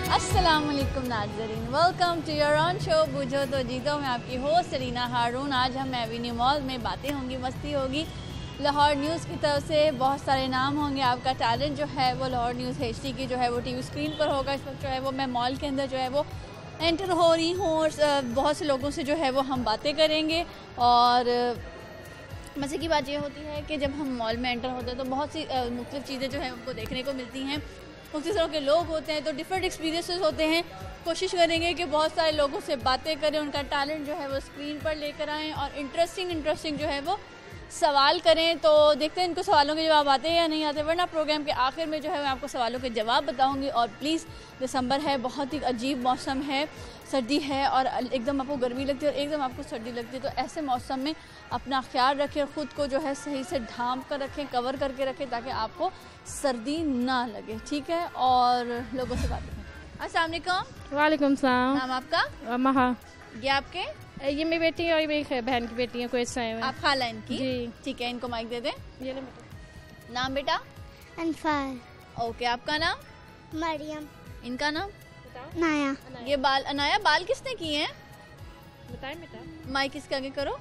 अस्सलामुअलैकुम नाज़रीन, welcome to your own show बुझो तो जीतो। मैं आपकी होस्ट सरीना हारून। आज हम एवेन्यू मॉल में बातें होंगी, मस्ती होगी। लाहौर न्यूज़ की तरफ से बहुत सारे नाम होंगे। आपका टैलेंट जो है वो लाहौर न्यूज़ HD की जो है वो टीवी स्क्रीन पर होगा। इस वक्त जो है वो मैं मॉल के अंदर जो है वो एंटर हो रही हूँ और बहुत से लोगों से जो है वो हम बातें करेंगे। और मज़े की बात यह होती है कि जब हम मॉल में एंटर होते हैं तो बहुत सी मुख्तलिफ़ चीज़ें जो है हमको देखने को मिलती हैं। मुख्तलिफ़ तरह के लोग होते हैं तो डिफरेंट एक्सपीरियंसेस होते हैं। कोशिश करेंगे कि बहुत सारे लोगों से बातें करें, उनका टैलेंट जो है वो स्क्रीन पर लेकर आएँ और इंटरेस्टिंग जो है वो सवाल करें। तो देखते हैं इनको सवालों के जवाब आते हैं या नहीं आते, वरना प्रोग्राम के आखिर में जो है मैं आपको सवालों के जवाब बताऊंगी। और प्लीज़, दिसंबर है, बहुत ही अजीब मौसम है, सर्दी है और एकदम आपको गर्मी लगती है और एकदम आपको सर्दी लगती है। तो ऐसे मौसम में अपना ख्याल रखें, ख़ुद को जो है सही से ढांप कर रखें, कवर करके रखें ताकि आपको सर्दी ना लगे, ठीक है। और लोगों से बातें करें। अस्सलाम वालेकुम। वालेकुम सलाम। नाम आपका? महा। ये आपके? ये मेरी बेटी है और ये मेरी बहन की बेटी है। कोई टाइम आप खाला इनकी? जी ठीक है, इनको माइक दे दें। ये ले बेटा। नाम बेटा? अनफार। ओके, आपका नाम? मरियम। इनका नाम? नाया। ये बाल अनाया बाल किसने किए हैं? बताएं बेटा। माइक इसके आगे करो।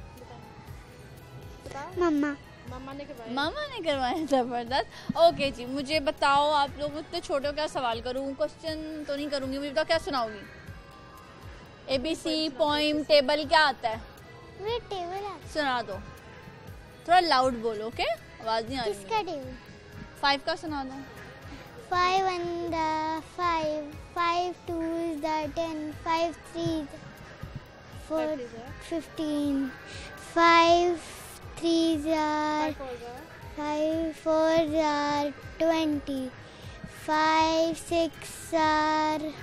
मम्मा। मम्मा ने करवाया। मामा ने करवाया, जबरदस्त। ओके जी, मुझे बताओ, आप लोग इतने छोटे हो, क्या सवाल करूं? क्वेश्चन तो नहीं करूंगी, मुझे बताओ क्या सुनाओगी? ABC पोइम टेबल क्या आता है? वे टेबल है। सुना दो, थोड़ा लाउड बोलो, ओके? आवाज नहीं आ रही। किसका टेबल? 5 का सुना दो। 5 and 5, 5 2s the 10, 5 3s 4 15, 5 3s are 5 4s are 20, 5 6 are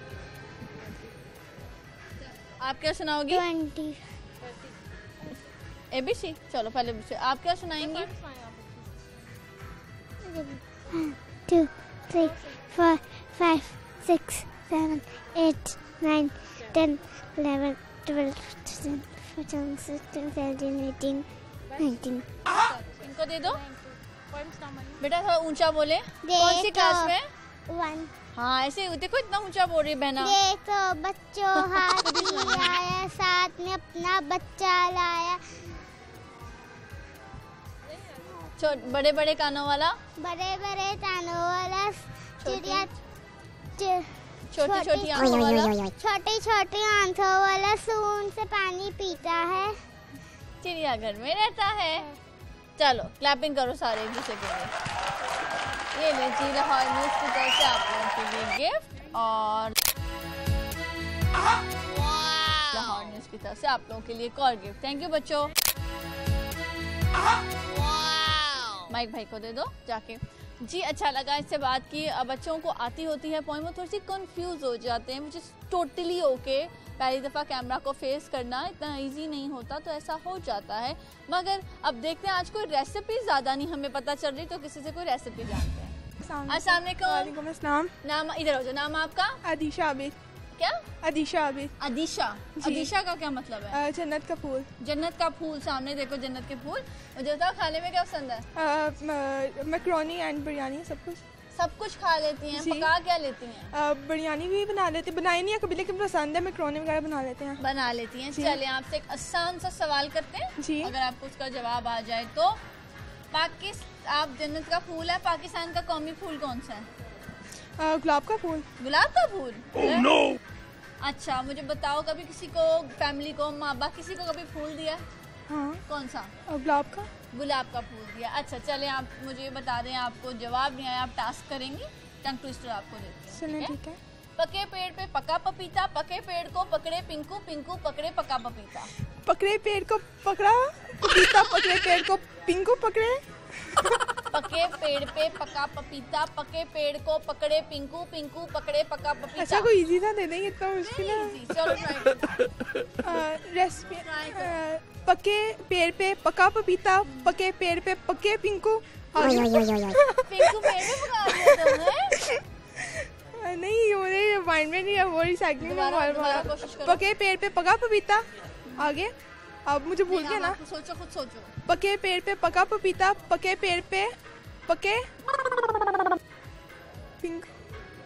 आप क्या सुनाओगी? 20। ABC। चलो पहले आप क्या सुनाएंगी? 2 3 4 5 6 7 8 9 10 11 12 13 14 16 17 18 19। इनको दे दो बेटा, थोड़ा ऊंचा बोले। कौन सी क्लास में? 1। हाँ, ऐसे देखो, इतना ऊंचा बोल रही है बहना। देखो बच्चों, हाथी आया, साथ में अपना बच्चा लाया। बड़े बड़े कानों वाला, बड़े बड़े कानों वाला चिड़िया, छोटी छोटी आंखों वाला, छोटी छोटी आंखों वाला सूंड से पानी पीता है, चिड़ियाघर में रहता है। चलो क्लैपिंग करो सारे एक दूसरे के लिए। ये ले जी, लाहौर न्यूज़ की तरफ से आप लोगों के लिए गिफ्ट। और लाहौर न्यूज़ की तरफ से आप लोगों के लिए एक और गिफ्ट। थैंक यू बच्चों। माइक भाई को दे दो जाके। जी, अच्छा लगा इससे बात की। बच्चों को आती होती है पॉइंट, वो थोड़ी सी कंफ्यूज हो जाते हैं, मुझे टोटली ओके। पहली दफ़ा कैमरा को फेस करना इतना इजी नहीं होता, तो ऐसा हो जाता है। मगर अब देखते हैं, आज कोई रेसिपी ज़्यादा नहीं हमें पता चल रही, तो किसी से कोई रेसिपी जानते हैं। अस्सलाम वालेकुम। नाम इधर हो जाओ। नाम आपका? अदीशा आबिद। क्या? अदीशा आबिद। अदीशा। अदीशा का क्या मतलब है? जन्नत का फूल। जन्नत का फूल। सामने देखो जन्नत के फूल। मुझे बताओ, खाने में क्या पसंद है? मैक्रोनी एंड बिरयानी, सब कुछ। सब कुछ खा लेती हैं? पका क्या लेती हैं? बिरयानी भी बना लेते, बनाई नहीं है कभी, लेकिन पसंद है, मैक्रोनी वगैरह बना लेते हैं। बना लेती हैं। चलिए आपसे एक आसान सा सवाल करते हैं जी, अगर आपको उसका जवाब आ जाए तो। आप जन्नत का फूल है, पाकिस्तान का कौमी फूल कौन सा है? गुलाब का फूल। गुलाब का फूल? oh, no! अच्छा, मुझे बताओ, कभी किसी को, फैमिली को, माँ बाप किसी को कभी फूल दिया? हाँ। कौन सा? गुलाब का। गुलाब का फूल दिया। अच्छा, चले आप मुझे बता दें, आपको जवाब नहीं आया, आप टास्क करेंगी, टंग ट्विस्टर आपको देते हैं, ठीक है? पके पेड़ पे पका पपीता, पके पेड़ को पकड़े पिंकू, पिंकू पकड़े पका पपीता। पकड़े पेड़ को पकड़ा पपीता, पकड़े पेड़ को पिंकू पकड़े। पके पेड़ पे पका पपीता, पके पेड़ को पकड़े पिंकू, पिंकू पकड़े पका पपीता। अच्छा, कोई इजी सा दे देंगे, इतना मुश्किल है। चलो रेसिपी। पके पेड़ पे पका पपीता, पके पेड़ पे पके पिंकू। पिंकू पेड़ पे पका दिया तुमने? नहीं, मुझे माइंड में नहीं है, वो रिसाइकलिंग में। पके पेड़ पे पका पपीता, आगे अब मुझे भूल गया ना। सोचो, खुद सोचो। पके पेड़ पे पका पपीता, पके पेड़ पे पके पिंक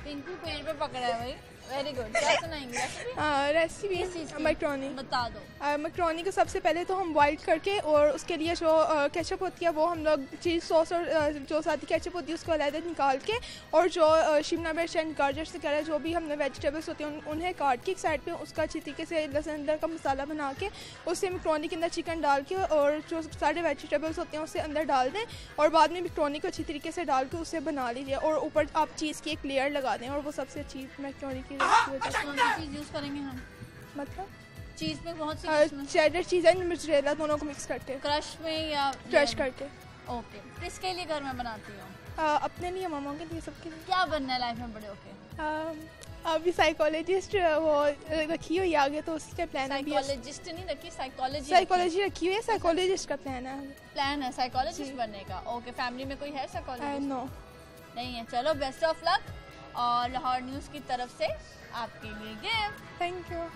पिंकू पेड़ पे पकड़ा है भाई, वेरी गुड। क्या सुनाएंगे रेसिपी? मैक्रोनी। बता दो। मैक्रोनी को सबसे पहले तो हम बॉईल करके और उसके लिए जो केचप होती है वो हम लोग चीज़ सॉस और जो साथ केचप होती है उसको अलग निकाल के, और जो शिमला मिर्च एंड गाजर वगैरह जो भी हमने वेजिटेबल्स होती हैं उन्हें काट के एक साइड पे उसका अच्छी तरीके से लहसुन अंदर का मसाला बना के उससे मैक्रोनी के अंदर चिकन डाल के और जो सारे वेजिटेबल्स होते हैं उससे अंदर डाल दें, और बाद में मैक्रोनी को अच्छी तरीके से डाल के उसे बना लीजिए, और ऊपर आप चीज़ की एक लेयर लगा दें, और वो सबसे अच्छी मैक्रोनी की कौन सी चीज़ यूज़ करेंगे हम? मतलब चीज़ में बहुत सी चेडर चीज़ एंड मोज़रेला दोनों को मिक्स करके, क्रश में या क्रश करके। ओके। किसके लिए घर में बनाती हूँ? अपने लिए, मामा के लिए, सबके लिए। क्या बनना है लाइफ में बड़े होके? अभी साइकोलॉजिस्ट वो रखी हुई आगे, तो उसके प्लान है। साइकोलॉजिस्ट नहीं रखी, साइकोलॉजी रखी हुई है, साइकोलॉजिस्ट का प्लान है। प्लान है साइकोलॉजिस्ट बनने का। ओके। फैमिली में कोई है साइकोलॉजिस्ट? नो, नहीं है। चलो बेस्ट ऑफ लक, और लाहौर न्यूज़ की तरफ से आपके लिए गिफ्ट। Thank you.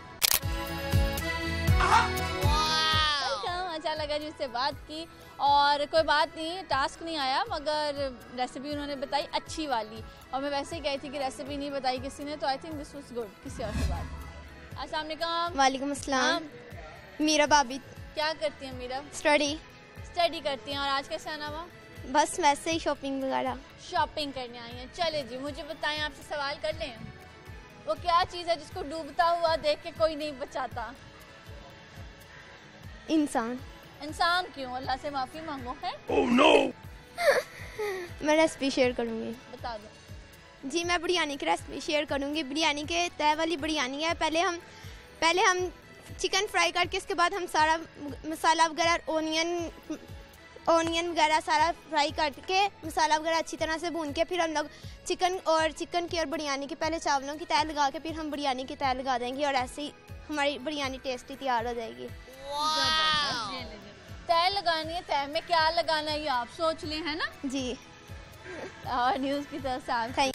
अच्छा लगा जी उससे बात की, और कोई बात नहीं, टास्क नहीं आया, मगर रेसिपी उन्होंने बताई अच्छी वाली, और मैं वैसे ही कही थी कि रेसिपी नहीं बताई किसी ने, तो I think this was good. किसी और से बात। अस्सलाम वालेकुम। वालेकुम अस्सलाम। मीरा भाभी। क्या करती हैं मीरा? स्टडी करती हैं। और आज कैसे आना हुआ? बस वैसे ही शॉपिंग वगैरह। शॉपिंग करने आई हैं। चले जी, मुझे बताएं, आपसे सवाल कर लें, वो क्या चीज़ है जिसको डूबता हुआ देख के कोई नहीं बचाता? इंसान क्यों? अल्लाह से माफ़ी मांगो है। oh, no! मैं रेसिपी शेयर करूँगी। बता दो जी। मैं बिरयानी की रेसिपी शेयर करूँगी। बिरयानी के तय वाली बिरयानी है। पहले हम चिकन फ्राई करके उसके बाद हम सारा मसाला वगैरह ओनियन वगैरह सारा फ्राई करके मसाला वगैरह अच्छी तरह से भून के फिर हम लोग चिकन की और बिरयानी के पहले चावलों की तय लगा के फिर हम बिरयानी की तय लगा देंगे, और ऐसे ही हमारी बिरयानी टेस्टी तैयार हो जाएगी। तय लगानी है, तय में क्या लगाना है ये आप सोच लें, है ना जी। और न्यूज़ की तरफ से आप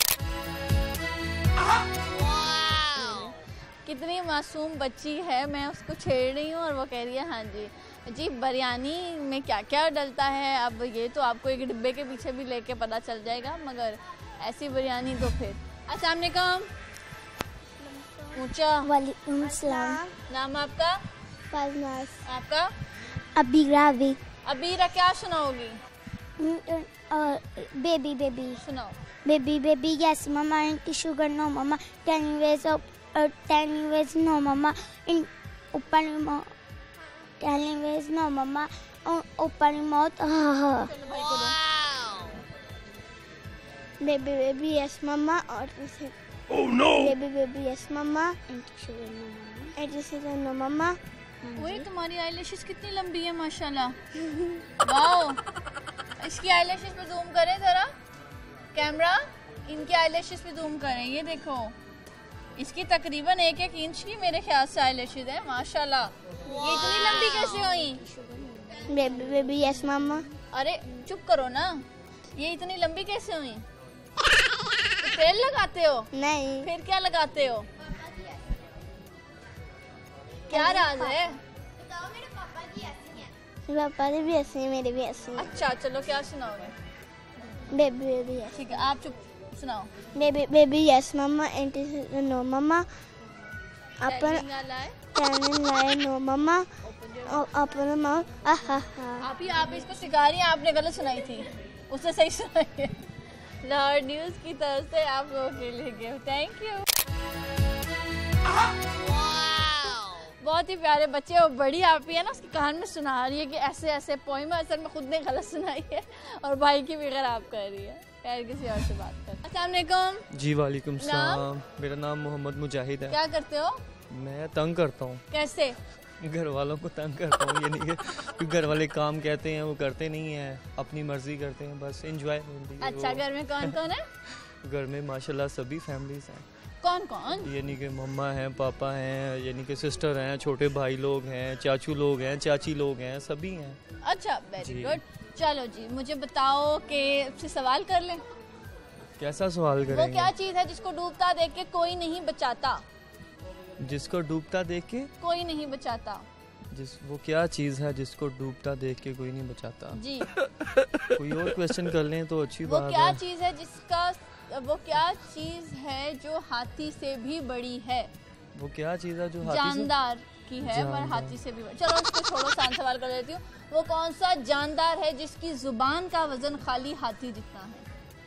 कितनी मासूम बच्ची है, मैं उसको छेड़ रही हूँ और वो कह रही है हाँ जी बिरयानी में क्या क्या डलता है, अब ये तो आपको एक डिब्बे के पीछे भी लेके पता चल जाएगा, मगर ऐसी बिरयानी तो फिर। अस्सलाम वालेकुम। ऊंचा। वालेकुम सलाम। नाम आपका? फरनाज। आपका? अबीरा। अबीरा, क्या सुनाओगी? बेबी सुनाओ। Baby, yes, mama. Into sugar, no, mama. 10 ways, no, mama. In open mouth. 10 ways, no, mama. Open mouth. Wow. Baby, yes, mama. Oh no. Baby, yes, mama. Into sugar, no, mama. Into sugar, no, mama. वही तुम्हारी eyelashes कितनी लंबी है माशाल्लाह। Wow. इसकी eyelashes पे zoom करें जरा कैमरा, इनकी आईलैशेस पे जूम करें, ये देखो इसकी तकरीबन 1-1 इंच की मेरे ख्याल से आईलैशेस है माशाल्लाह। ये इतनी लंबी कैसे हुई? Baby yes mama. अरे चुप करो ना, ये इतनी लंबी कैसे हुई? तो तेल लगाते हो? नहीं। फिर क्या लगाते हो? क्या राज है? पापा भी ऐसे हैं, मेरे भी ऐसे हैं। अच्छा चलो, क्या सुनाओगे? Baby yes. ठीक है, आप चुप सुनाओ। Baby yes mama and no mama. अपन लाए नो मम्मा। अपन माउथ। आप इसको सिखा रही हैं, आपने गलत सुनाई थी, उसने सही सुनाई है। लाहौर न्यूज़ की तरफ से आप लोगों के लिए गिफ्ट। Thank you. बहुत ही प्यारे बच्चे, और बड़ी आप ही है ना उसके कान में सुना रही है कि ऐसे ऐसे पोइम है, असल में खुद ने गलत सुनाई है और भाई की भी आप कर रही है। खैर किसी और से बात कर। अस्सलाम वालेकुम। जी वालेकुम सलाम। मेरा नाम मोहम्मद मुजाहिद है। क्या करते हो? मैं तंग करता हूँ। कैसे? घर वालों को तंग करता हूँ, ये नहीं कि घर वाले काम कहते हैं वो करते नहीं हैं, अपनी मर्जी करते हैं, बस एंजॉय। अच्छा, घर में कौन कौन है? घर में माशाल्लाह सभी फैमिलीज हैं। कौन कौन? यानी कि मम्मा हैं, पापा हैं, यानी कि सिस्टर हैं, छोटे भाई लोग हैं, चाचू लोग हैं, चाची लोग हैं, सभी हैं। अच्छा वेरी गुड। चलो जी, मुझे बताओ कि आपसे सवाल कर लें। कैसा सवाल करेंगे? वो क्या चीज़ है जिसको डूबता देख के कोई नहीं बचाता? जिसको डूबता देख के कोई नहीं बचाता। वो क्या चीज़ है जिसको डूबता देख के कोई नहीं बचाता? जी। कोई और क्वेश्चन कर लें तो अच्छी बात है। वो क्या चीज़ है जिसका वो क्या चीज़ है जो हाथी से भी बड़ी है? वो क्या चीज़ है जो हाथी से जानदार की है पर जानदार। हाथी से भी बड़ी। चलो इसको छोड़ो, आसान सवाल कर देती हूँ। वो कौन सा जानदार है जिसकी जुबान का वजन खाली हाथी जितना है?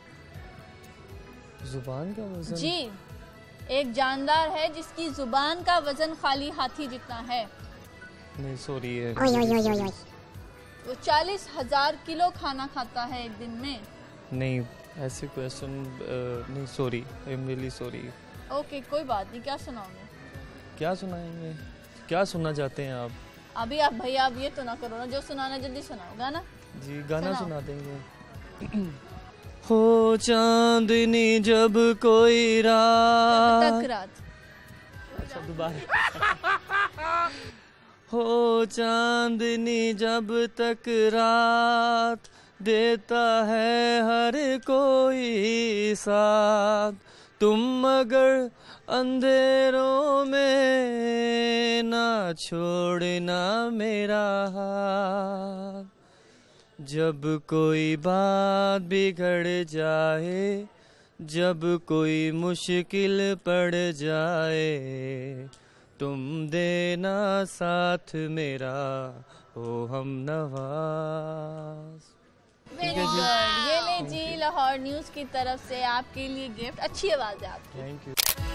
जुबान का वजन? जी, एक जानदार है जिसकी जुबान का वजन खाली हाथी जितना है। नहीं सॉरी है। वो 40,000 किलो खाना खाता है एक दिन में। नहीं ऐसे क्वेश्चन नहीं, sorry, I am really sorry. Okay कोई बात नहीं, क्या सुनाओगे? क्या सुनाएंगे? क्या सुनना चाहते हैं आप? अभी आप भैया अब ये तो ना करो ना, जो सुनाना जल्दी सुनाओ। गाना जी गाना सुनाओ। सुना देंगे। हो चांदनी जब कोई रात। तक रात। अच्छा दोबारा। हो चांदनी जब तक रात देता है हर कोई साथ, तुम मगर अंधेरों में ना छोड़ना मेरा हाथ। जब कोई बात बिगड़ जाए, जब कोई मुश्किल पड़ जाए, तुम देना साथ मेरा ओ हम नवाज। Very good. ये ले जी लाहौर न्यूज़ की तरफ से आपके लिए गिफ्ट। अच्छी आवाज़ है आपकी। Thank you.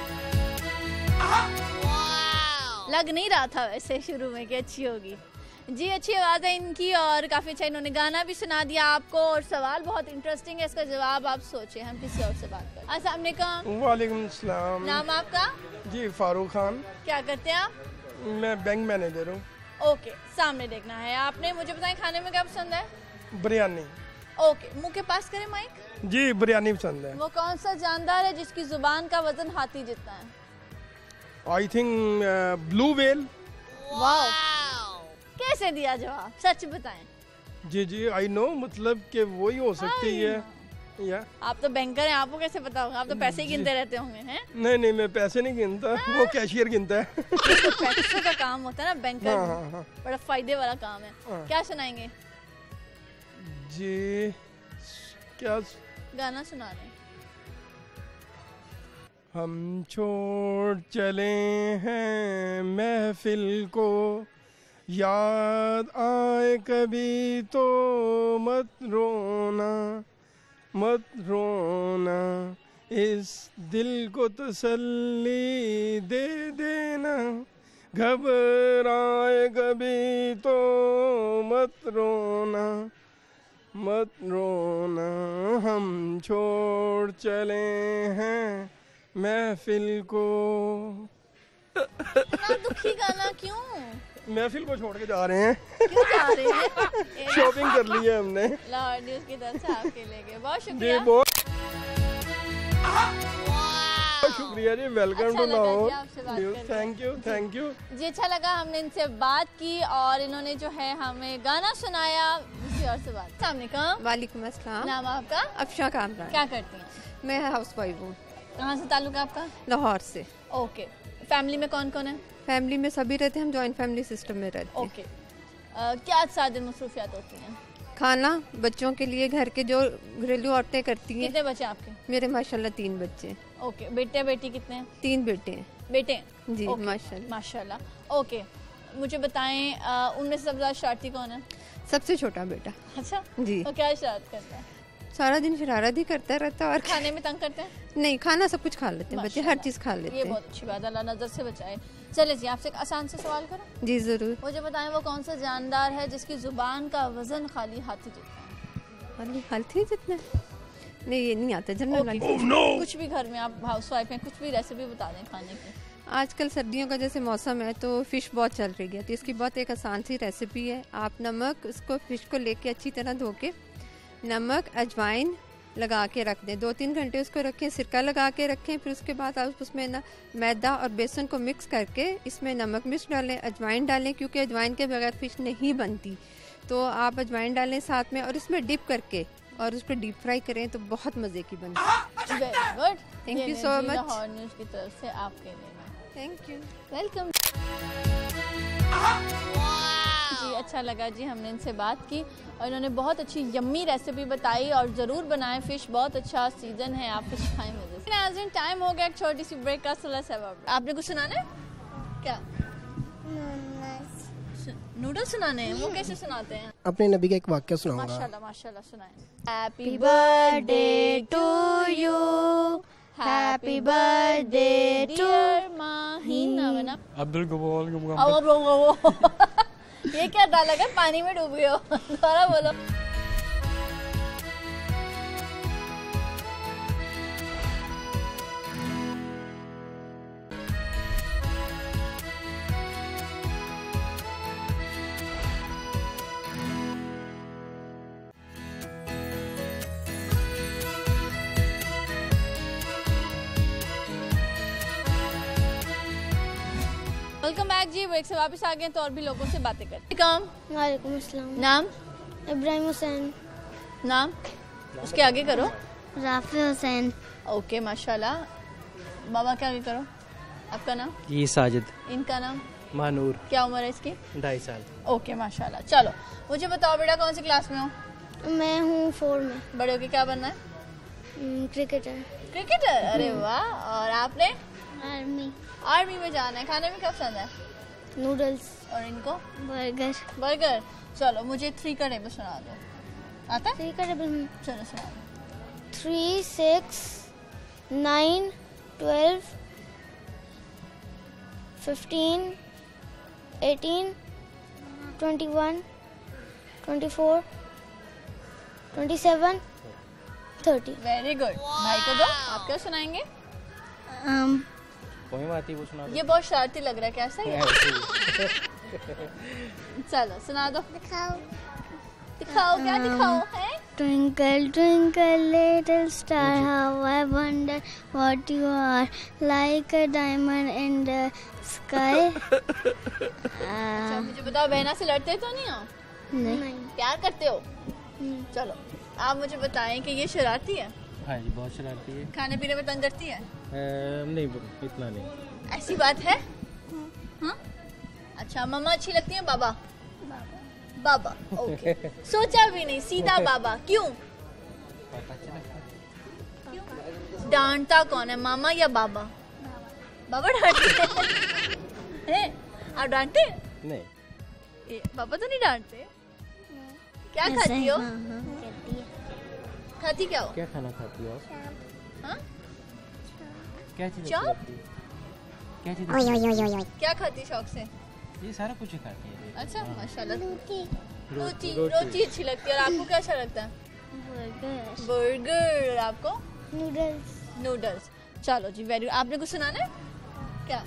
लग नहीं रहा था वैसे शुरू में कि अच्छी होगी। जी अच्छी आवाज़ है इनकी और काफ़ी अच्छा इन्होंने गाना भी सुना दिया आपको और सवाल बहुत इंटरेस्टिंग है, इसका जवाब आप सोचें। हम किसी और से बात करें। अस्सलाम वालेकुम। वालेकुम सलाम। नाम आपका? जी फारूक खान। क्या करते हैं आप? मैं बैंक मैनेजर हूँ। ओके, सामने देखना है आपने। मुझे बताएं खाने में क्या पसंद है? बिरयानी। ओके, मुंह के पास करें माइक। जी बिरयानी पसंद है। वो कौन सा जानदार है जिसकी जुबान का वजन हाथी जितना है? I think blue whale. वाह, कैसे दिया जवाब? सच बताएं। जी जी आई नो, मतलब कि वही हो सकती है या आप तो बैंकर हैं, आपको कैसे पता होगा? आप तो पैसे ही जी। गिनते रहते होंगे हैं? नहीं नहीं, मैं पैसे नहीं गिनता, वो कैशियर गिनता है। तो पैसों का काम होता है ना बैंकर। हाँ हाँ हाँ। बड़ा फायदे वाला काम है। हाँ। क्या सुनाएंगे? जी क्या? गाना सुना रहे हैं। हम छोड़ चले हैं महफिल को, याद आए कभी तो मत रोना, मत रोना, इस दिल को तसल्ली दे देना, घबराए कभी तो मत रोना, मत रोना, हम छोड़ चले हैं महफिल को। इतना दुखी गाना क्यों? महफिल को छोड़ के जा रहे हैं। क्यों जा रहे हैं? शॉपिंग कर ली है हमने। लाहौर न्यूज़ की तरफ से आपके लिए गए। बहुत जी शुक्रिया। बहुत शुक्रिया जी। वेलकम अच्छा टू लगा लाहौर जी आपसे बात न्यूज़। करके। थैंक यू थैंक यू जी अच्छा लगा, हमने इनसे बात की और इन्होंने जो है हमें गाना सुनाया। किसी और से बात। अस्सलाम वालेकुम। वालेकुम अस्सलाम। नाम आपका? अफशा कामरान। क्या करती हैं? मैं हाउस वाइफ हूँ। कहाँ से ताल्लुक है आपका? लाहौर से। ओके, फैमिली में कौन कौन है? फैमिली में सभी रहते हैं, हम जॉइंट फैमिली सिस्टम में रहते हैं। ओके, क्या सारे मसरूफियात होती हैं? खाना बच्चों के लिए घर के जो घरेलू औरतें करती हैं। कितने बच्चे आपके? मेरे माशाल्लाह 3 बच्चे हैं। ओके, बेटे बेटी कितने हैं? 3 बेटे हैं। बेटे हैं? जी ओके, माशाल्लाह। माशाल्लाह। ओके, मुझे बताएं उनमें से सबसे ज़्यादा शरारती कौन है? सबसे छोटा बेटा। अच्छा जी। वो क्या शरारत करता है? सारा दिन शरारत ही करता रहता है और खाने में तंग करते हैं? नहीं, खाना सब कुछ खा लेते हैं बच्चे, हर माशाल्लाह। चीज़ खा लेते ये हैं। बहुत अच्छी बात है, अल्लाह नजर से बचाए। चले जी आपसे एक आसान से सवाल करो। जी ज़रूर। मुझे बताएं वो कौन सा जानदार है जिसकी जुबान का वजन खाली हाथी जितना है? हेल्थी जितने नहीं, ये नहीं आता जनरल। Okay. कुछ भी घर में आप हाउस वाइफ हैं, कुछ भी रेसिपी बता दें खाने की। आजकल सर्दियों का जैसे मौसम है तो फ़िश बहुत चल रही है, तो इसकी बहुत एक आसान सी रेसिपी है। आप नमक उसको फ़िश को लेके अच्छी तरह धो के नमक अजवाइन लगा के रख दें, 2-3 घंटे उसको रखें, सिरका लगा के रखें। फिर उसके बाद आप उसमें ना मैदा और बेसन को मिक्स करके इसमें नमक मिर्च डालें, अजवाइन डालें, क्योंकि अजवाइन के बगैर फ़िश नहीं बनती। तो आप अजवाइन डालें साथ में और इसमें डिप करके और उसको डीप फ्राई करें तो बहुत मज़े की बनती है। Very good, Thank you so much. Lahore news की तरफ से आपके लिए। Thank you. वेलकम। जी अच्छा लगा जी, हमने इनसे बात की और इन्होंने बहुत अच्छी यम्मी रेसिपी बताई और ज़रूर बनाएं फ़िश, बहुत अच्छा सीज़न है, आप फ़िश खाएं मज़े से। नाज़रीन टाइम हो गया एक छोटी सी ब्रेक का, आपने कुछ सुनाना है क्या? नूडल्स सुनाने हैं, वो कैसे सुनाते हैं? अपने नबी का एक वाक्य सुनाऊंगा। माशाल्लाह माशाल्लाह सुनाएं। Happy birthday to you, happy birthday to Maheen, नाम है ना? अब्दुल गफूर ये क्या डाला कर, पानी में डूब गए हो? दोबारा बोलो। वेलकम बैक जी, ब्रेक से वापस आ गए तो और भी लोगों से बातें करते। काम वालेकुम अस्सलाम। नाम? इब्राहिम हुसैन। नाम उसके आगे करो। राफी हुसैन। ओके माशाल्लाह। बाबा के आगे करो। आपका नाम? ये साजिद। इनका नाम? मानूर। क्या उम्र है इसकी? 2.5 साल। ओके माशाल्लाह। चलो मुझे बताओ बेटा, कौन सी क्लास में हो? मैं हूँ 4 में। बड़े होके क्या बनना है? क्रिकेटर। क्रिकेटर, अरे वाह। और आपने? आर्मी। आर्मी में जाना है। खाने में क्या पसंद है? नूडल्स। और इनको? बर्गर। बर्गर। चलो मुझे 3 का टेबल सुना दो। आता है? 3 का टेबल? चलो सुना दो। 3, 6, 9, 12, 15, 18, 21, 24, 27, 30। Very good. भाई को दो। आप क्या सुनाएंगे? कोई बात ही, वो सुना दो। ये बहुत शरारती लग रहा है, कैसा है? चलो सुना दो। दिखाओ। दिखाओ, क्या दिखाओ है? Twinkle, twinkle, little star, how I wonder what you are, like a diamond in the sky. अच्छा मुझे बताओ, बहना से लड़ते तो नहीं हो? नहीं। प्यार करते हो? चलो आप मुझे बताएं कि ये शरारती है? हाँ जी, बहुत शरारती है। खाने पीने में तंग करती है? नहीं, इतना नहीं। ऐसी बात है? हाँ? अच्छा मम्मा अच्छी लगती है? बाबा? बाबा। ओके। सोचा भी नहीं, सीधा बाबा। क्यों? डांटता कौन है, मामा या बाबा? बाबा डांटते हैं? आप डांटते? नहीं। बाबा तो नहीं डांटते। क्या खाती हो? खाती क्या हो? क्या खाना खाती हो? हाँ? क्या चीज़? चॉप? क्या चीज़? क्या खाती शौक से? ये सारा कुछ खाती है। अच्छा माशाल्लाह। रोटी अच्छी लगती है। और आपको क्या अच्छा लगता है? बर्गर। और आपको? नूडल्स। नूडल्स। चलो जी वेरी। आपने कुछ सुनाना है क्या?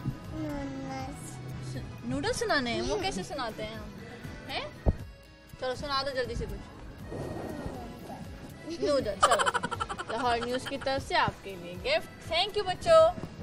नूडल्स सुनाने हैं? वो कैसे सुनाते हैं हैं? चलो सुना दो जल्दी से कुछ। नूडल्स। चलो लाहौर न्यूज़ की तरफ से आपके लिए गिफ्ट। थैंक यू बच्चों।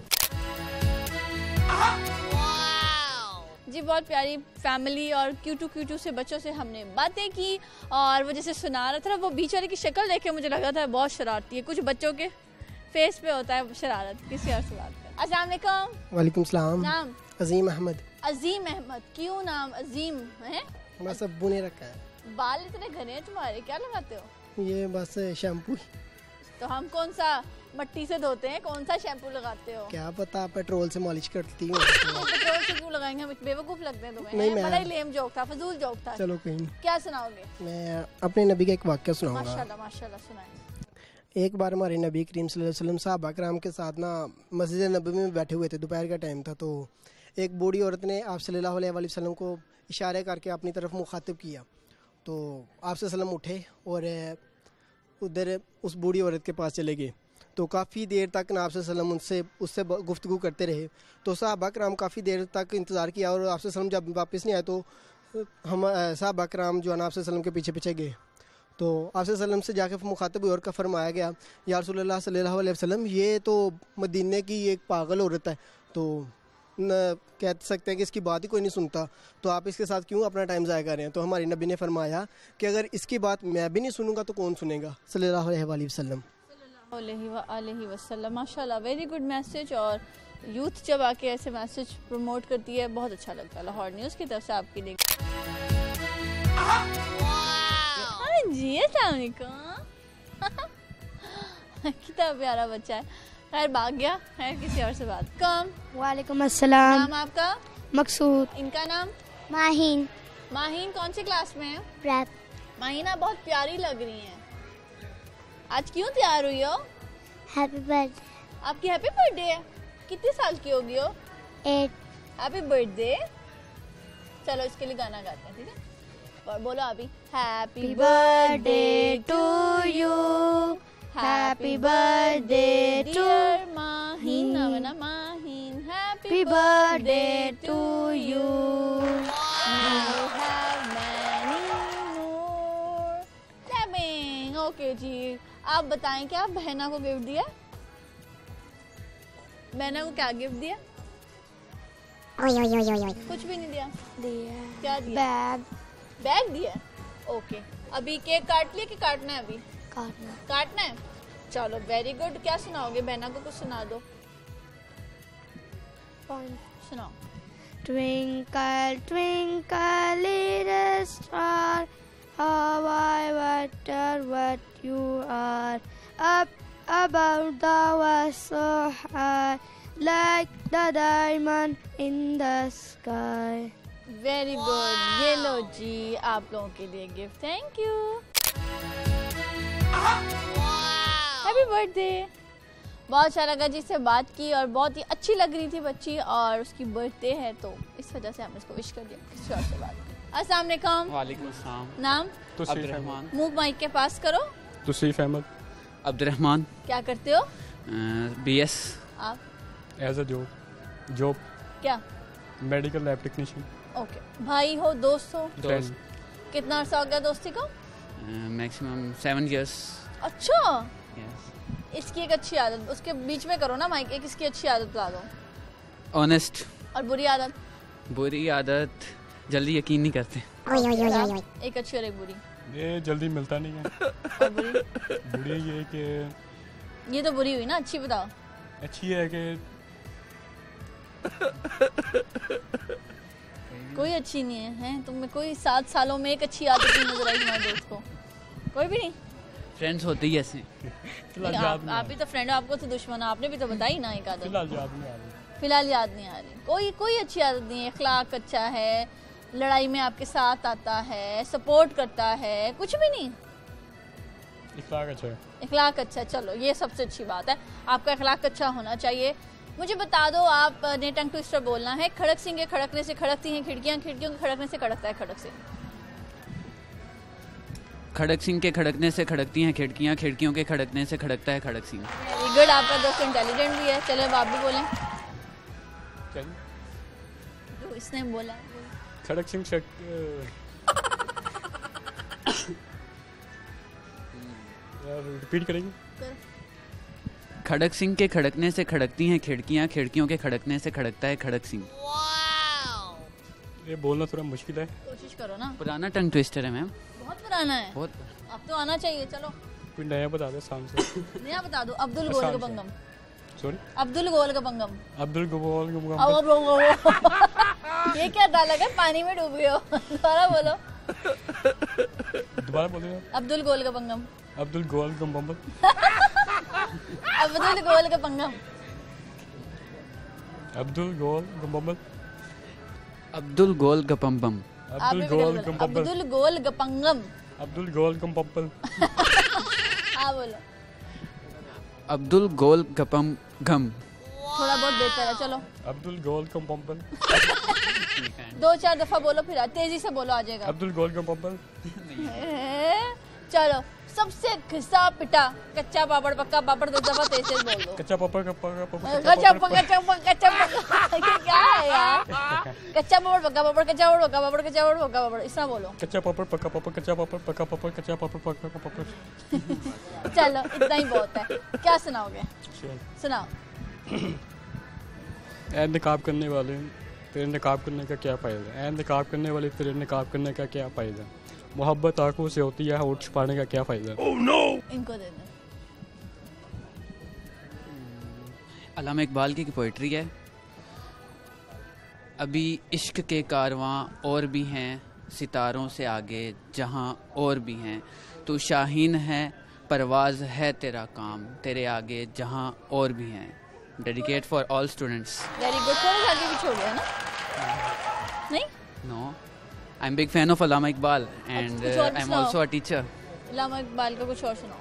जी बहुत प्यारी फैमिली और क्यूटू से बच्चों से हमने बातें की और वो जैसे सुना रहा था वो बीच वाले की शक्ल देख के मुझे लगा था बहुत शरारती है। कुछ बच्चों के फेस पे होता है शरारत। किसी और से बात कर। अस्सलाम वालेकुम। वालेकुम सलाम। नाम? अजीम अहमद। अजीम अहमद। क्यों नाम अजीम है? बस अब्बू ने रखा है। बाल इतने घने हैं तुम्हारे, क्या लगाते हो? ये बस शैम्पू। तो हम कौन सा मट्टी से धोते हैं, कौन सा शैम्पू लगाते हो? क्या पता, पेट्रोल से मालिश करती हूँ। पेट्रोल से क्यों लगाएंगे, हम बेवकूफ लगते हैं तुम्हें? नहीं, बड़ा ही लेम जोक था, फजूल जोक था। चलो कहीं नहीं। क्या सुनाओगे? मैं अपने नबी का एक वाक्य सुनाऊंगा। माशाल्लाह माशाल्लाह सुनाएं। एक बार हमारे नबी करीम सल्लल्लाहु अलैहि वसल्लम साहबा कराम के साथ ना मस्जिद नबवी में बैठे हुए थे। दोपहर का टाइम था तो एक बूढ़ी औरत ने आप सल्लल्लाहु अलैहि वसल्लम को इशारे करके अपनी तरफ मुखातिब किया। तो आप सल्लम उठे और उधर उस बूढ़ी औरत के पास चले गए। तो काफ़ी देर तक आप सल्लम उससे गुफ्तगू करते रहे। तो साहबा कराम काफ़ी देर तक इंतज़ार किया और आप सल्लम जब वापस नहीं आए तो हम साहबा कराम जो है आप सल्लम के पीछे पीछे गए। तो आप सल्लम से जाके मुखातिब हुए और का फरमाया गया, या रसूलुल्लाह सल्लल्लाहु अलैहि वसल्लम ये तो मदीने की एक पागल औरत है, तो न कह सकते हैं कि इसकी बात ही कोई नहीं सुनता, तो आप इसके साथ क्यों अपना टाइम ज़ाया कर रहे हैं? तो हमारे नबी ने फरमाया कि अगर इसकी बात मैं भी नहीं सुनूंगा तो कौन सुनेगा, सल्लल्लाहु अलैहि वसल्लम। माशाल्लाह, वेरी गुड मैसेज। और यूथ जब आके ऐसे मैसेज प्रमोट करती है बहुत अच्छा लगता है। लाहौर न्यूज़ की तरफ से आपके लिए हाँ जी, अस्सलाम वालेकुम। कितना प्यारा बच्चा है। खैर भाग गया, खैर किसी और से बात। कम। वालेकुम अस्सलाम। नाम आपका? मकसूद। इनका नाम? माहीन। माहीन कौन सी क्लास में है? प्रैप। माहीन आप बहुत प्यारी लग रही हैं। आज क्यों तैयार हुई हो? Happy birthday. आपकी हैप्पी बर्थडे है। कितने साल की होगी हो? 8। Happy birthday. चलो इसके लिए गाना गाते हैं, ठीक है? और बोलो अभी। Happy birthday to you, happy birthday dear Maheen. नाम है ना Maheen. Happy birthday to you, you have many more. Clapping. Okay जी, आप बताएं क्या बहना को गिफ्ट दिया? बहना को क्या गिफ्ट दिया? कुछ भी नहीं दिया। क्या दिया? बैग। बैग दिया। ओके, अभी केक काट लिया कि काटना है? अभी काटना है। चलो वेरी गुड। क्या सुनाओगे? बहना को कुछ सुना दो। सुनाओ। Twinkle, twinkle, little star, how I wonder what you are. Up above the world so high, like the diamond in the sky. Very good. ये लो जी आप लोगों के लिए gift. Thank you. Happy birthday. बहुत अच्छा लगा जी से बात की और बहुत ही अच्छी लग रही थी बच्ची, और उसकी बर्थडे है तो इस वजह से हमने इसको विश कर दिया। किसी और से बात। अस्सलाम वालेकुम। वालेकुम अस्सलाम। नाम? अब्दुर्रहमान। मुंह माइक के पास करो। तुसीफ अहमद। अब्दुर्रहमान। क्या करते हो? BS। आप? As a job. क्या? Medical lab technician. ओके। भाई हो, दोस्त हो? दोस्त। कितना अर्सा हो गया दोस्ती को? Maximum 7 years। अच्छा। Yes। इसकी एक अच्छी आदत, उसके बीच में करो ना माइक। एक इसकी अच्छी आदत बता दो। ऑनेस्ट। और बुरी आदत? बुरी आदत जल्दी यकीन नहीं करते। एक अच्छी और एक बुरी। ये जल्दी मिलता नहीं है। और बुरी? बुरी ये कि ये तो बुरी हुई ना, अच्छी बताओ। अच्छी है कि कोई अच्छी नहीं है, हैं? तुम्हें कोई 7 सालों में एक अच्छी आदत नहीं नजर आई तुम्हारे दोस्त को? कोई भी नहीं? फ्रेंड्स होते ही ऐसे। आप भी तो फ्रेंड हो, आपको तो दुश्मन हो। आपने भी तो बताई ना एक आदत। फिलहाल याद नहीं आ रही। कोई अच्छी आदत नहीं है। अखलाक अच्छा है, लड़ाई में आपके साथ आता है, सपोर्ट करता है, कुछ भी नहीं। इखलाक अच्छा है। इखलाक अच्छा। चलो ये सबसे अच्छी बात है, आपका इखलाक अच्छा होना चाहिए। मुझे बता दो, आपने टंग ट्विस्टर बोलना है। खड़क सिंह के खड़कने से खड़कती हैं खिड़कियां, खिड़कियों के खड़कने से खड़कता है खड़क सिंह। खड़क सिंह के खड़कने से खड़कती हैं खिड़कियां, खिड़कियों के खड़कने से खड़कता है खड़क सिंह। Very good. आपका दोस्त इंटेलिजेंट भी है। चलो अब आप भी बोलें जो इसने बोला। खड़क सिंह रिपीट करेंगे। खड़क सिंह के खड़कने से खड़कती हैं खिड़कियां, खिड़कियों के खड़कने से खड़कता है खड़क सिंह। ये बोलना थोड़ा मुश्किल है। कोशिश करो ना। पुराना टंग ट्विस्टर है मैम। बहुत पुराना है। बहुत। अब तो आना चाहिए। चलो कोई नया बता दो शाम से। नया बता दो। अब्दुल गोल का बंगम। सॉरी? अब्दुल गोल का बंगम। अब्दुल गोल का ये क्या डाला है? पानी में डूब गए हो। दोबारा बोलो। दोबारा बोलो। अब्दुल गोल का बंगम। अब्दुल गोल का बंगम। अब्दुल गोल का बंगम। अब्दुल गोल गपम्बल। अब्दुल गोल गपम्बम। अब्दुल गोल गपंगम। अब्दुल गोल गपम्बल। हाँ बोलो। अब्दुल गोल गपम घम। थोड़ा बहुत बेहतर है। चलो। अब्दुल गोल गपम्बल। 2-4 दफा बोलो, फिर तेजी से बोलो, आ जाएगा। अब्दुल गोल गपम्बल। चलो। सबसे घिसा पिटा कच्चा पापड़ पक्का पापड़ 2 दफा तेज से बोल दो। कच्चा पापड़ क्या है यार? कच्चा पापड़ पक्का पापड़, कच्चा पापड़ पक्का पापड़, कच्चा पापड़ पक्का पापड़, इतना बोलो। कच्चा पापड़ पक्का पापड़, कच्चा पापड़ पक्का पापड़, कच्चा पापड़ पक्का पापड़। चलो इतना ही बहुत है। क्या सुनाओगे? सुनाओ। निकाब करने वाले तेरे निकाब करने का क्या फायदा? निकाब करने वाले तेरे निकाब करने का क्या फायदा? मोहब्बत आंखों से होती है, होठ छुपाने का क्या फायदा? oh, no! इनको दे दो। अल्लामा इकबाल की पोइट्री है। अभी इश्क के कारवां और भी हैं, सितारों से आगे जहाँ और भी हैं, तू शाहीन है, परवाज है तेरा काम, तेरे आगे जहाँ और भी हैं। Dedicate for all students. Very good. थोड़ा आगे भी छोड़ दिया ना? नहीं? No, I am big fan of Allama Iqbal and I am also a teacher. Allama Iqbal का कुछ और सुनाओ।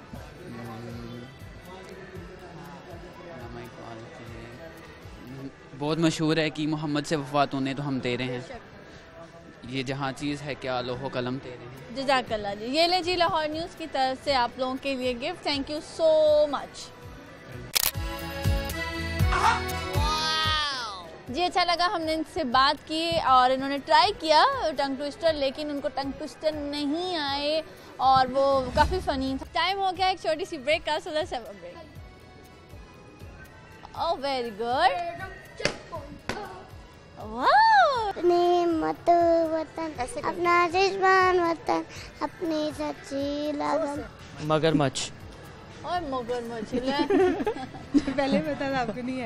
अल्लामा इकबाल के बहुत मशहूर है कि मोहम्मद से वफात होने तो हम दे रहे हैं, ये जहाँ चीज़ है क्या लोहो कलम तेरे हैं। जज़ाकल्लाह जी। ये ले जी लाहौर न्यूज़ की तरफ से आप लोगों के लिए gift. Thank you so much जी। अच्छा लगा, हमने इनसे बात की और इन्होंने ट्राई किया टंग ट्विस्टर, लेकिन उनको टंग ट्विस्टर नहीं आए और वो काफ़ी फ़नी था। टाइम हो गया एक छोटी सी ब्रेक का, so let's have a break. Oh very good, अपने मत वतन, अपना रिजवान वतन, अपनी सच्ची लगन। मगरमच्छ। और मगरमच्छ पहले पता था, आपको नहीं है।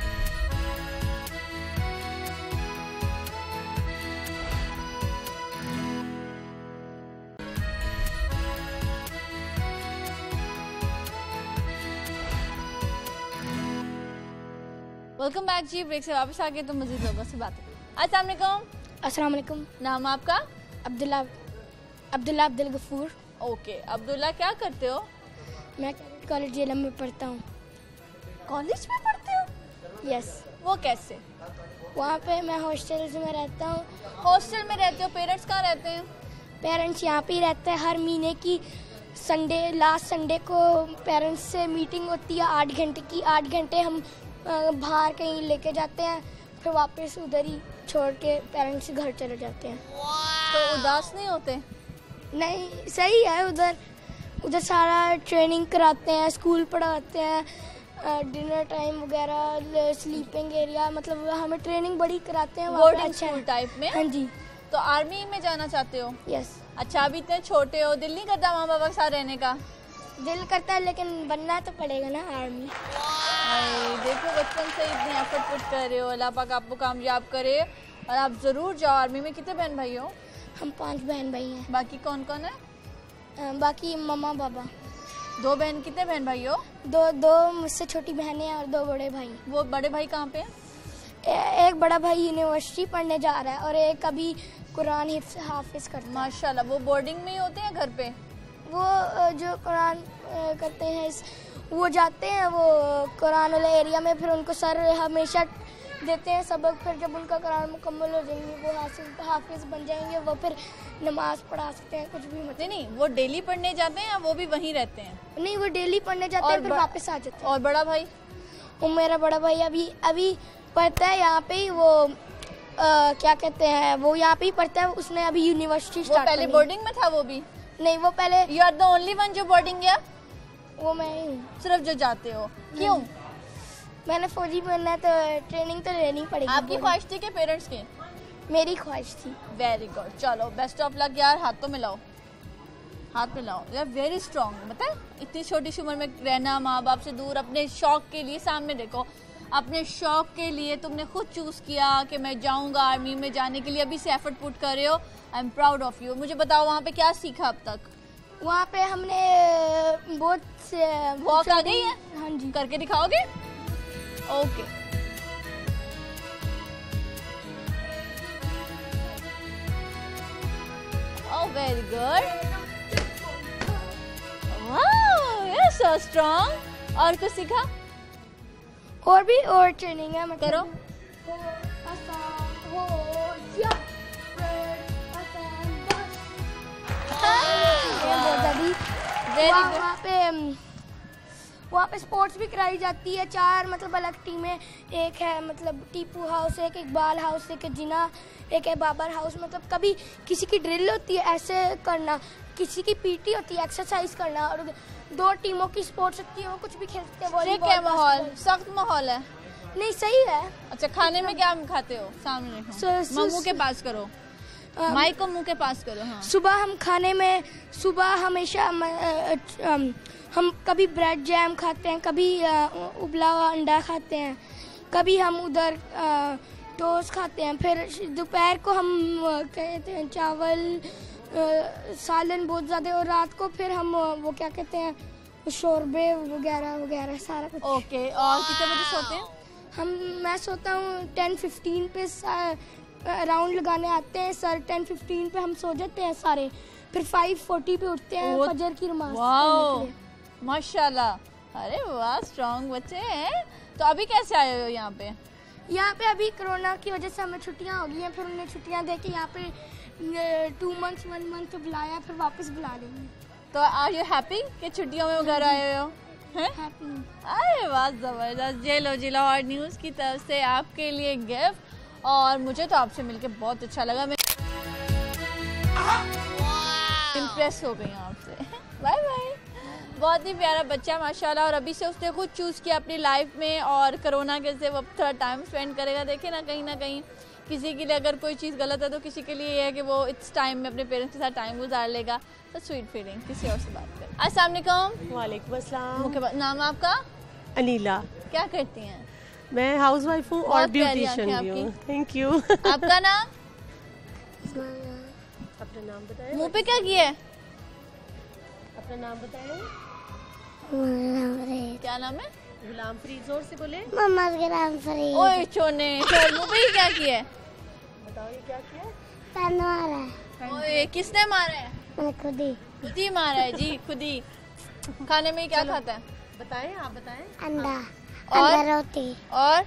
वेलकम बैक जी। ब्रेक से वापस आ गए तो मज़ीद लोगों से बात करें। अस्सलाम वालेकुम। अस्सलाम वालेकुम। नाम आपका? अब्दुल्ला अब्दुल गफूर। ओके अब्दुल्ला, क्या करते हो? मैं कॉलेज जेलम में पढ़ता हूँ। कॉलेज में पढ़ते हो? यस। वो कैसे? वहाँ पे मैं हॉस्टल में रहता हूँ। हॉस्टल में रहते हो? पेरेंट्स कहाँ रहते हैं? पेरेंट्स यहाँ पे ही रहते हैं। हर महीने की लास्ट संडे को पेरेंट्स से मीटिंग होती है 8 घंटे की। 8 घंटे हम बाहर कहीं लेके जाते हैं, फिर वापस उधर ही छोड़ के पेरेंट्स घर चले जाते हैं। तो उदास नहीं होते? नहीं, सही है। उधर सारा ट्रेनिंग कराते हैं, स्कूल पढ़ाते हैं, डिनर टाइम वगैरह, स्लीपिंग एरिया, मतलब हमें ट्रेनिंग बड़ी कराते हैं। बोर्डिंग स्कूल टाइप में? हाँ जी। तो आर्मी में जाना चाहते हो? यस। अच्छा, अभी इतने छोटे हो, दिल नहीं करता माँ बाबा के साथ रहने का? दिल करता है, लेकिन बनना तो पड़ेगा ना आर्मी। देखो बचपन से इतने एफर्ट पुट कर रहे हो, अल्लाह पाक आपको कामयाब करे और आप ज़रूर जाओ आर्मी में। कितने बहन भाई हो? हम 5 बहन भाई हैं। बाकी कौन कौन है? बाकी मम्मा पापा। 2 बहन। कितने बहन भाई हो? दो मुझसे छोटी बहनें हैं और 2 बड़े भाई। वो बड़े भाई कहाँ पे? एक बड़ा भाई यूनिवर्सिटी पढ़ने जा रहा है और एक अभी कुरान हाफिज करता है। माशाल्लाह। वो बोर्डिंग में ही होते हैं घर पे? वो जो कुरान करते हैं वो जाते हैं वो कुरान वाले एरिया में, फिर उनको सर हमेशा देते हैं सबक। फिर जब उनका कुरान मुकम्मल हो जाएंगे, वो हाफिज बन जाएंगे, वो फिर नमाज पढ़ा सकते हैं। कुछ भी मतलब नहीं, वो डेली पढ़ने जाते हैं या वो भी वहीं रहते हैं? नहीं, वो डेली पढ़ने जाते हैं, फिर वापस आ जाते हैं। और बड़ा भाई? वो मेरा बड़ा भाई अभी पढ़ता है यहाँ पे ही। वो क्या कहते हैं, वो यहाँ पे ही पढ़ता है। उसने अभी यूनिवर्सिटी स्टार्ट। पहले बोर्डिंग में था? वो भी नहीं, वो पहले। You are the only one जो बोर्डिंग गया? वो मैं ही हूँ। सिर्फ जो जाते हो? क्यों? मैंने फौजी बनना है तो ट्रेनिंग तो लेनी पड़ेगी। आपकी ख्वाहिश थी कि पेरेंट्स की? मेरी ख्वाहिश थी। Very good. चलो बेस्ट ऑफ लक यार। हाथ तो मिलाओ, हाथ मिलाओ यार। Very strong. पता है इतनी छोटी सी उम्र में रहना, माँ बाप से दूर, अपने शौक के लिए। सामने देखो, अपने शौक के लिए तुमने खुद चूज़ किया कि मैं जाऊंगा आर्मी में। जाने के लिए अभी से एफर्ट पुट कर रहे हो। I am proud of you. मुझे बताओ वहाँ पे क्या सीखा अब तक? वहाँ पे हमने बहुत से वॉक आ गई है? हाँ जी। करके दिखाओगे? Okay. Oh very good. Wow, you are so strong. और कुछ सीखा? और ट्रेनिंग है। मतलब करो। वहाँ पे स्पोर्ट्स भी कराई जाती है। 4 मतलब अलग टीमें। एक है मतलब टीपू हाउस, एक इकबाल हाउस, एक जिना, एक है बाबर हाउस। मतलब कभी किसी की ड्रिल होती है ऐसे करना, किसी की पीटी होती है एक्सरसाइज करना, और 2 टीमों की स्पोर्ट्स होती है, वो कुछ भी खेलते हैं। क्या माहौल? सख्त माहौल है? नहीं, सही है। अच्छा, खाने में क्या खाते हो? सामने देखो, मुंह के पास करो, माइक को मुंह के पास करो। हाँ। सुबह हम खाने में हमेशा हम कभी ब्रेड जैम खाते हैं, कभी उबला हुआ अंडा खाते हैं, कभी हम उधर टोस्ट खाते हैं। फिर दोपहर को हम कहते हैं चावल सालन बहुत ज़्यादा, और रात को फिर हम वो क्या कहते हैं शोरबे वगैरह वगैरह सारा कुछ। ओके, और कितने बजे सोते हैं? मैं सोता हूँ 10:15 पे, राउंड लगाने आते हैं सर 10:15 पे, हम सो जाते हैं सारे। फिर 5:40 पे उठते हैं फजर की नमाज पढ़ने के लिए। माशाल्लाह, अरे वाह, स्ट्रॉन्ग बच्चे हैं। तो अभी कैसे आए हो यहाँ पे? यहाँ पे अभी कोरोना की वजह से हमें छुट्टियाँ हो गई हैं, फिर उन्हें छुट्टियाँ दे के यहाँ पे 2 मंथ्स 1 मंथ बुलाया, फिर वापस बुला लेंगे। तो आर यू हैप्पी कि छुट्टियों में घर आए हो? हैप्पी। अरे वाह, जबरदस्त। ये लो जी, लाहौर न्यूज़ की तरफ से आपके लिए गिफ्ट, और मुझे तो आपसे मिलके बहुत अच्छा लगा। मैं इम्प्रेस हो गई हूँ आपसे। Bye bye. बहुत ही प्यारा बच्चा माशाल्लाह, और अभी से उसने खुद चूज़ किया अपनी लाइफ में, और कोरोना के से वो थोड़ा टाइम स्पेंड करेगा। देखे ना कहीं किसी के लिए अगर कोई चीज़ गलत है तो किसी के लिए ये है कि वो इस टाइम में अपने पेरेंट्स के साथ टाइम गुजार लेगा। तो स्वीट फीलिंग। किसी और से बात करें। अस्सलाम वालेकुम। वालेकुम अस्सलाम। नाम आपका? अनीला। क्या करती हैं? मैं हाउसवाइफ हूँ और ब्यूटिशियन भी हूँ। Thank you. आपका नाम? अपना नाम बताएं। मुंह पे क्या किया है? अपना नाम बताएं। क्या नाम है? गुलाम फरीद। जोर से बोले। मोहम्मद गुलाम फरीद। ओए चोने, मुंह पे क्या किया है? बताओ ये क्या किया है? पेन मारा है। ओए किसने मारा है? मैंने खुद ही मारा है जी, खुद ही। खाने में क्या खाता है? बताएं, आप बताएं। अंडा, और अंडा रोटी और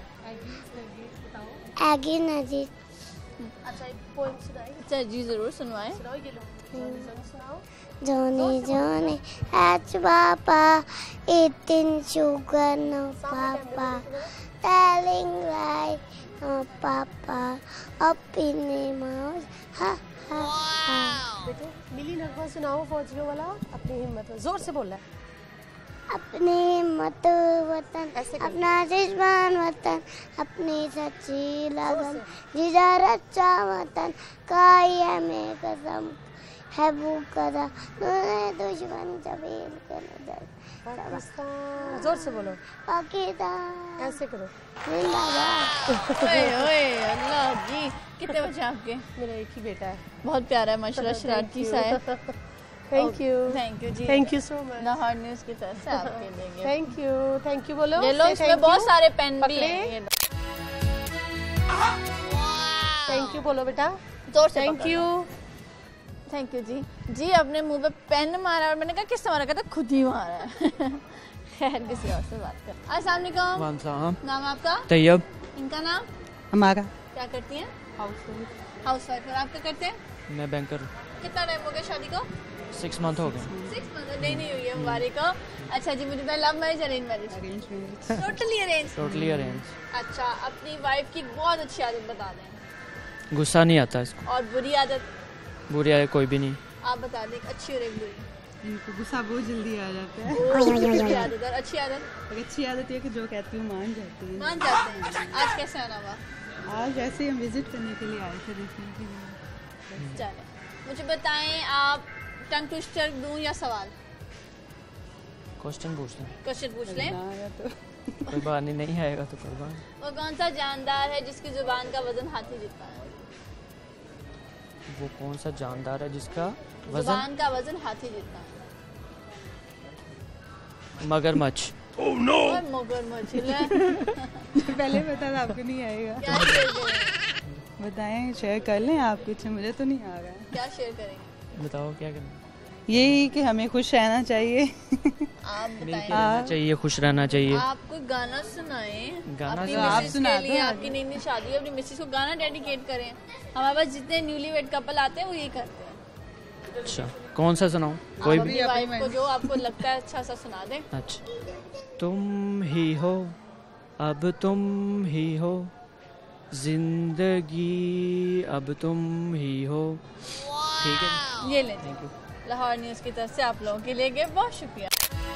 एगी नजी। अच्छा एक पोएम सुनाइए। अच्छा जी, जरूर सुनवाएं। सुनाओ ये लो। सुनाओ। Johnny, Johnny, hatch papa, eating sugar, no papa, telling lies, no papa, up in the mouth, ha ha ha. बेटे मिली नगमा सुनाओ फौजियों वाला, अपनी हिम्मत। जोर से बोलना है। अपनी हिम्मत वतन, अपना जज्बान वतन, अपनी सच्ची लगन, जिधर अच्छा वतन, काया में कसम है वो कदा, दुश्मन जबील के नजर। पाकिस्तान। जोर से बोलो। पाकिस्तान। ऐसे करो। जिंदाबाद। ओए ओए अल्लाह जी। कितने बच्चे आपके? मेरा एक ही बेटा है। बहुत प्यारा है माशाल्लाह, शरारती सा है। Thank you. थैंक यू जी। Thank you so much. Lahore news की तरफ से आपके लिए। थैंक यू बोलो। ये लो, इसमें बहुत सारे पेन भी हैं। थैंक यू बोलो बेटा। जोर से। Thank you. थैंक यू जी। जी अपने मुंह पे पेन मारा, और मैंने कहा किसने मारा? कहता खुद ही मारा है। खैर किसी और से बात कर। अस्सलाम वालेकुम। नाम आपका? तैयब। इनका नाम? हमारा। क्या करती हैं? हाउसवाइफ। और आप क्या करते हैं? मैं बैंकर। कितना टाइम हो गया शादी को? 6 मंथ हो गए। 6 मंथ नहीं हुई है हमारे को। अच्छा जी, मुझे love marriage arrange marriage? Totally arrange. Totally arrange. अच्छा, अपनी वाइफ की बहुत अच्छी आदत बता दें। गुस्सा नहीं आता इसको। और बुरी आदत? बुरी आदत कोई भी नहीं। आप बता दें, अच्छी और एक बुरी। इनको गुस्सा बहुत जल्दी आ जाता है। बुरी आदत और अच्छी आदत? अच्छी आदत है कि जो कहती हूँ मान जाती है। मान जाते हैं। आज कैसे आना हुआ? आज ऐसे ही हम विजिट करने के लिए आए थे, देखने के लिए। चले, मुझे बताएं, आप टंग ट्विस्टर दूं या सवाल? क्वेश्चन पूछ लें। क्वेश्चन पूछ लें। कोई बात नहीं आएगा तो कोई बात। वो कौन सा जानदार है जिसकी जुबान का वजन हाथी जितना है? वो कौन सा जानदार है जिसका जुबान का वजन हाथी जितना है? मगरमच्छ। Oh no. मगरमच्छ। पहले पता था आपको नहीं आएगा। क्या शेयर करें? बताएं, शेयर कर लें आप कुछ, मुझे तो नहीं आ रहा है। क्या शेयर करेंगे? बताओ क्या करना। यही कि हमें खुश रहना चाहिए। आप बताएं। चाहिए, खुश रहना चाहिए। आप कोई गाना सुनाएं। गाना आप सुना दो। आपकी नई नई शादी है, अपनी मिसेस को गाना डेडिकेट करें। हमारे पास जितने न्यूली वेड कपल आते हैं वो यही करते हैं। अच्छा, कौन सा सुनाऊं? कोई भी। वाइफ को जो आपको लगता है अच्छा सा सुना दें। अच्छा। तुम ही हो, अब तुम ही हो, जिंदगी अब तुम ही हो। ठीक है, ये ले। Thank you. लाहौर न्यूज़ की तरफ से आप लोगों के लिए बहुत शुक्रिया।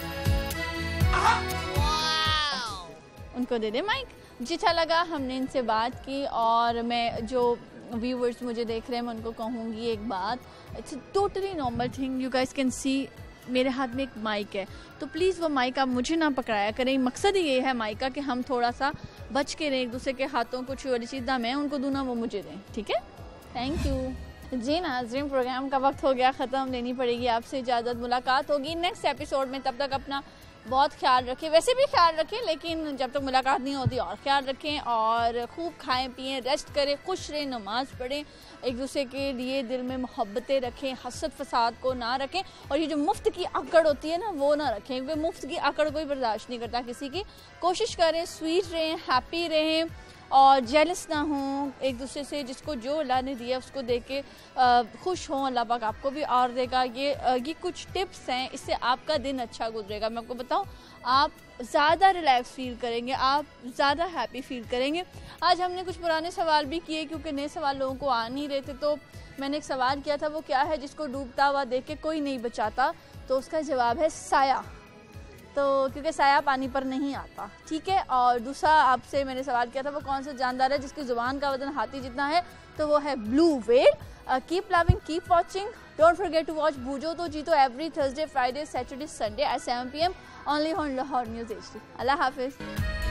उनको दे दे माइक। मुझे अच्छा लगा, हमने इनसे बात की, और मैं जो व्यूवर्स मुझे देख रहे हैं मैं उनको कहूँगी एक बात, it's totally normal thing. You guys can see मेरे हाथ में एक माइक है, तो प्लीज़ वो माइक आप मुझे ना पकड़ाया करें। मकसद ही ये है माइक का कि हम थोड़ा सा बच के रहें, एक दूसरे के हाथों को छुए वाली चीज़ ना मैं उनको दूँ ना वो मुझे दें, ठीक है। थैंक यू जी नाज़रीन, प्रोग्राम का वक्त हो गया ख़त्म, लेनी पड़ेगी आपसे इजाज़त। मुलाकात होगी नेक्स्ट एपिसोड में, तब तक अपना बहुत ख्याल रखें, वैसे भी ख्याल रखें, लेकिन जब तक मुलाकात नहीं होती और ख्याल रखें, और खूब खाएं पिएं, रेस्ट करें, खुश रहें, नमाज़ पढ़ें, एक दूसरे के लिए दिल में मोहब्बतें रखें, हसद फसाद को ना रखें, और ये जो मुफ्त की अकड़ होती है ना वो ना रखें, क्योंकि मुफ्त की अकड़ कोई बर्दाश्त नहीं करता किसी की। कोशिश करें स्वीट रहें, हैप्पी रहें और जेलस ना हों एक दूसरे से, जिसको जो अल्लाह ने दिया उसको दे के खुश हों, अल्लाह पाक आपको भी और देगा। ये कुछ टिप्स हैं, इससे आपका दिन अच्छा गुजरेगा। मैं आपको बताऊं, आप ज़्यादा रिलैक्स फील करेंगे, आप ज़्यादा हैप्पी फील करेंगे। आज हमने कुछ पुराने सवाल भी किए क्योंकि नए सवाल लोगों को आ नहीं रहे थे, तो मैंने एक सवाल किया था, वो क्या है जिसको डूबता हुआ देख के कोई नहीं बचाता, तो उसका जवाब है साया। तो क्योंकि साया पानी पर नहीं आता, ठीक है। और दूसरा आपसे मैंने सवाल किया था, वो कौन सा जानदार है जिसकी ज़ुबान का वजन हाथी जितना है, तो वो है blue whale. Keep loving, keep watching, don't forget to watch बूझो तो जीतो every Thursday, Friday, Saturday, Sunday at 7 PM only on Lahore news HD। अल्लाह हाफिज़।